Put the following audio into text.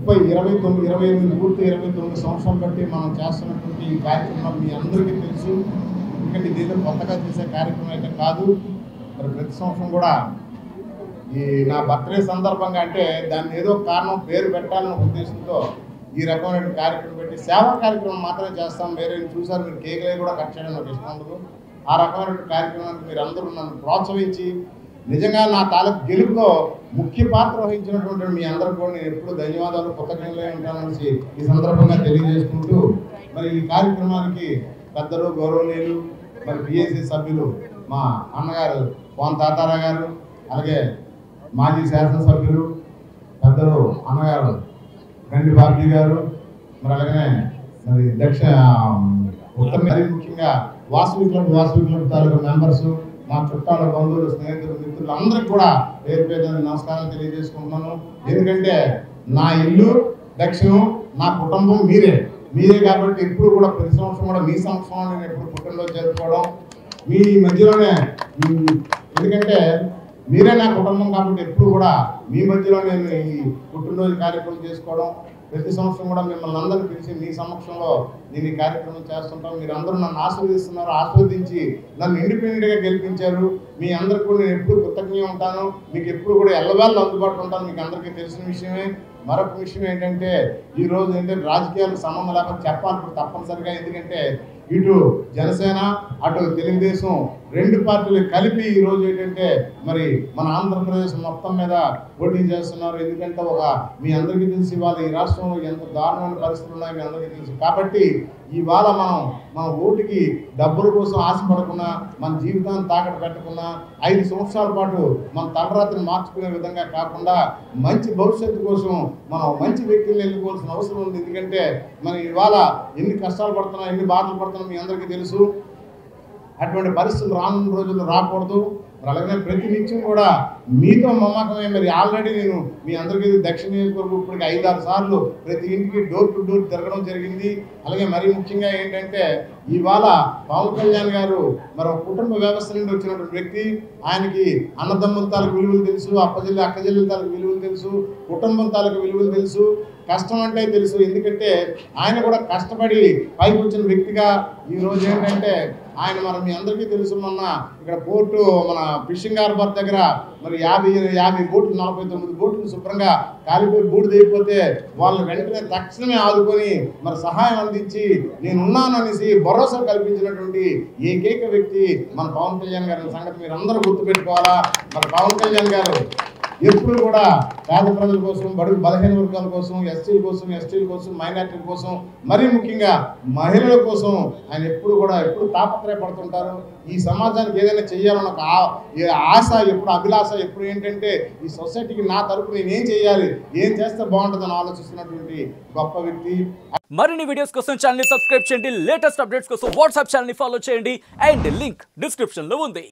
28 పూర్తి 29 సంవత్సరాలు బట్టి మనం చేస్తున్నటువంటి ఈ కార్యక్రమం మీ అందరికీ తెలుసు. ఎందుకంటే ఇదేదో కొత్తగా చేసే కార్యక్రమం అయితే కాదు. మరి ప్రతి సంవత్సరం కూడా ఈ నా బర్త్డే సందర్భంగా అంటే దాన్ని ఏదో కారణం పేరు పెట్టాలన్న ఉద్దేశంతో ఈ రకమైన కార్యక్రమం పెట్టి సేవా కార్యక్రమం మాత్రమే చేస్తాం. వేరే చూసారు మీరు కేకులే కూడా కట్ చేయడం నాకు ఇష్టం ఉండదు. ఆ రకమైన కార్యక్రమానికి మీరు అందరూ నన్ను ప్రోత్సహించి నిజంగా నా తాలూకు గెలుపులో ముఖ్య పాత్ర వహించినటువంటి మీ అందరికీ కూడా నేను ఎప్పుడు ధన్యవాదాలు కృతజ్ఞతలే ఉంటానని ఈ సందర్భంగా తెలియజేసుకుంటూ మరి ఈ కార్యక్రమానికి పెద్దలు గౌరవనీయులు మరి పిఎస్సి సభ్యులు మా అన్నగారు పవన్ తాతారా గారు, అలాగే మాజీ శాసనసభ్యులు పెద్దలు అన్నగారు గండి బాబ్జీ గారు, మరి అలాగనే మరి ఉత్తర ముఖ్యంగా వాసవి క్లబ్ తాలూకా మెంబర్స్, మా చుట్టాల బంధువులు స్నేహితులు మిత్రులు అందరికీ కూడా పేరు పేరు నమస్కారం తెలియజేసుకుంటున్నాను. ఎందుకంటే నా ఇల్లు దక్షిణం, నా కుటుంబం మీరే కాబట్టి ఎప్పుడు కూడా ప్రతి సంవత్సరం కూడా మీ సంవత్సరం నేను ఎప్పుడు పుట్టినరోజు జరుపుకోవడం మీ మధ్యలోనే, ఎందుకంటే మీరే నా కుటుంబం కాబట్టి ఎప్పుడు కూడా మీ మధ్యలో నేను ఈ పుట్టినరోజు కార్యక్రమం చేసుకోవడం, ప్రతి సంవత్సరం కూడా మిమ్మల్ని అందరినీ పిలిచి మీ సమక్షంలో నేను ఈ కార్యక్రమం చేస్తుంటాం. మీరు అందరూ నన్ను ఆశీర్వదిస్తున్నారు, ఆశీర్వదించి నన్ను ఇండిపెండెంట్గా గెలిపించారు. మీ అందరికీ కూడా నేను ఎప్పుడు కృతజ్ఞ ఉంటాను. మీకు ఎప్పుడు కూడా ఎల్లవేళ అందుబాటులో ఉంటాను. మీకు అందరికీ తెలిసిన విషయమే. మరొక విషయం ఏంటంటే ఈరోజు ఏంటంటే రాజకీయాలకు సంబంధం లేకపోతే చెప్పాలి తప్పనిసరిగా. ఎందుకంటే ఇటు జనసేన అటు తెలుగుదేశం రెండు పార్టీలు కలిపి ఈరోజు ఏంటంటే మరి మన ఆంధ్రప్రదేశ్ మొత్తం మీద పోటీ చేస్తున్నారు. ఎందుకంటే మీ అందరికీ తెలిసి ఇవాళ ఈ రాష్ట్రంలో ఎంత దారుణమైన పరిస్థితులు ఉన్నాయో మీ అందరికీ తెలుసు. కాబట్టి ఇవాళ మన ఓటుకి డబ్బుల కోసం ఆశపడకుండా, మన జీవితాన్ని తాకట్టు పెట్టకుండా 5 సంవత్సరాల పాటు మన తలరాత్రిని మార్చుకునే విధంగా కాకుండా మంచి భవిష్యత్తు కోసం మనం మంచి వ్యక్తులను ఎన్నుకోవాల్సిన అవసరం ఉంది. ఎందుకంటే మనం ఇవాళ ఎన్ని కష్టాలు పడుతున్నా, ఎన్ని బాధలు పడుతున్నా మీ అందరికీ తెలుసు. అటువంటి పరిస్థితులు రానున్న రోజుల్లో రాకూడదు. అలాగే ప్రతి నిత్యం కూడా మీతో మమకమే. మరి ఆల్రెడీ నేను మీ అందరికీ దక్షిణ నియోజకవర్గం ఇప్పటికి 5-6 సార్లు ప్రతి ఇంటికి డోర్ టు డోర్ తిరగడం జరిగింది. అలాగే మరీ ముఖ్యంగా ఏంటంటే ఇవాళ పవన్ కళ్యాణ్ గారు మరి కుటుంబ వ్యవస్థ నుండి వచ్చినటువంటి వ్యక్తి. ఆయనకి అన్నదమ్ముల తాలూకు విలువలు తెలుసు, అక్కజల్లుల తాలూకు విలువలు తెలుసు, కుటుంబం తాలూకు విలువలు తెలుసు, కష్టం అంటే తెలుసు. ఎందుకంటే ఆయన కూడా కష్టపడి పైకి వచ్చిన వ్యక్తిగా ఈరోజు ఏంటంటే ఆయన మీ అందరికీ తెలుసు. మొన్న ఇక్కడ పోర్టు మన ఫిషింగ్ హార్బర్ దగ్గర మరి 50 బోట్లు 49 బోట్లు శుభ్రంగా కాలిపోయి బూడిదైపోతే వాళ్ళు వెంటనే తక్షణమే ఆదుకొని మరి సహాయం అందించి నేనున్నాను అనేసి భరోసా కల్పించినటువంటి ఏకైక వ్యక్తి మన పవన్ కళ్యాణ్ గారి సంగతి మీరు అందరూ గుర్తుపెట్టుకోవాలా. మరి పవన్ కళ్యాణ్ గారు ఎప్పుడు కూడా పేద ప్రజల కోసం, బడుగు బలహీన వర్గాల కోసం, ఎస్టీల కోసం, మైనార్టీల కోసం, మరీ ముఖ్యంగా మహిళల కోసం ఆయన ఎప్పుడు తాపత్రయపడుతుంటారు. ఈ సమాజానికి ఏదైనా చేయాలన్న ఒక ఆశ, అభిలాష ఎప్పుడు ఏంటంటే ఈ సొసైటీకి నా తరపు నేను ఏం చేయాలి, ఏం చేస్తే బాగుంటుందని ఆలోచిస్తున్నటువంటి గొప్ప వ్యక్తి. మరిన్ని వీడియోస్ కోసం ఛానల్ ని సబ్స్క్రైబ్ చేయండి. లేటెస్ట్ అప్డేట్స్ కోసం వాట్సాప్ ఛానల్ ని ఫాలో చేయండి. అండ్ లింక్ డిస్క్రిప్షన్ లో ఉంది.